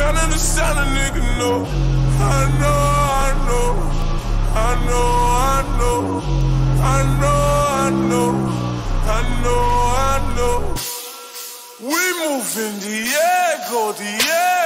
Tryna sound a nigga know. I know, I know, I know, I know, I know, I know, I know, I know. We moving Diego, Diego.